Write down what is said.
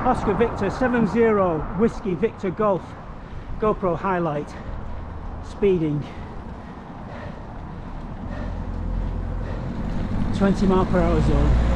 Oscar Victor 70 Whiskey Victor Golf GoPro highlight, speeding 20 mile per hour zone.